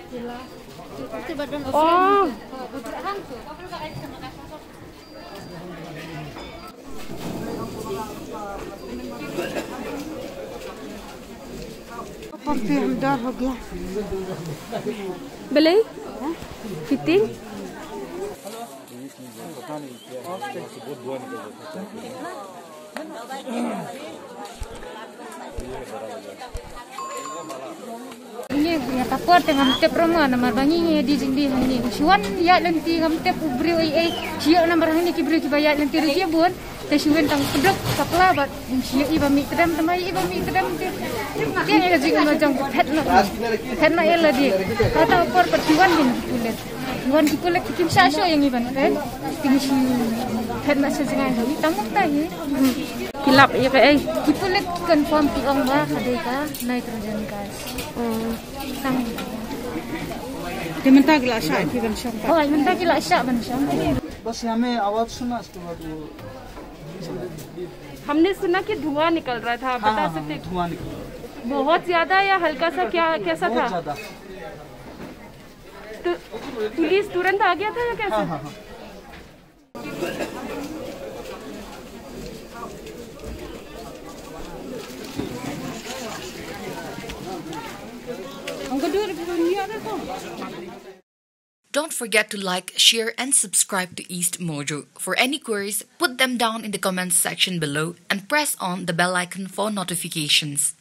Oh. डर हो गया बेले fitting ini ya takut dengan tep rumah nama bangi di sini hani suan ya lenti ngam tep ubri sia nomor hani ki bri ki bayat lenti ri bun te suan tang pedok kapla bat sia iba mi kedam tamai iba mi kedam dia ya jing no jang pet na ela di kata por perjuan din kulet juan ki kulet ki sa so yang iban kan tingsi pet na sa jingai ni tamuk ta ye kilap ya kai ki kulet confirm ki ong ba kadai ka nitrogen gas tang dia minta gelas syah ki ban syah oh minta gelas syah ban syah बस हमें आवाज सुना उसके बाद वो हमने सुना कि धुआं निकल रहा था बता सकते धुआं निकल बहुत ज्यादा या हल्का सा क्या कैसा था ज्यादा तो पुलिस तुरंत आ गया था या कैसे Don't forget to like, share and subscribe to East Mojo. For any queries, put them down in the comments section below and press on the bell icon for notifications.